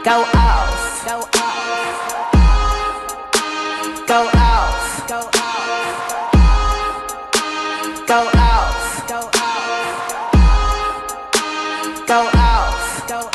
Go off. Go off. Go off. Go off. Go off. Go off. Go off. Go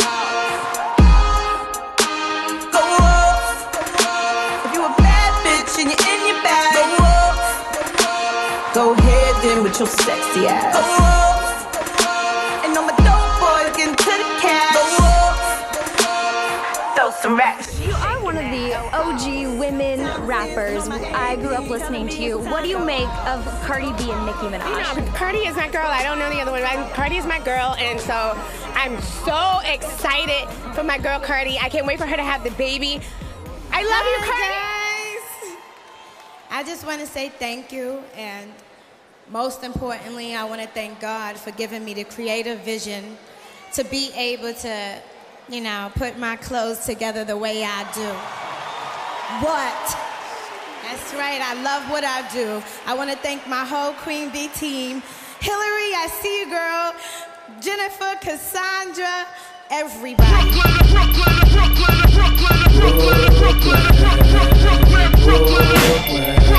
off. Go off. If you a bad bitch and you're in your bag, go off. Go ahead then with your sexy ass. Go off. And all my dope boys getting to the cash. Go off. Throw some racks. You are one of the OG women rappers. I grew up listening to you. What do you make of Cardi B and Nicki Minaj? You know, Cardi is my girl. I don't know the other one. Cardi is my girl, and so I'm so excited for my girl Cardi. I can't wait for her to have the baby. I love you, Cardi. Guys, I just want to say thank you, and most importantly, I want to thank God for giving me the creative vision to be able to, you know, put my clothes together the way I do. That's right, I love what I do. I want to thank my whole Queen Bee team. Hillary, I see you, girl. Jennifer, Cassandra, everybody. Brooklyn, Brooklyn, Brooklyn, Brooklyn, Brooklyn, Brooklyn, Brooklyn, Brooklyn.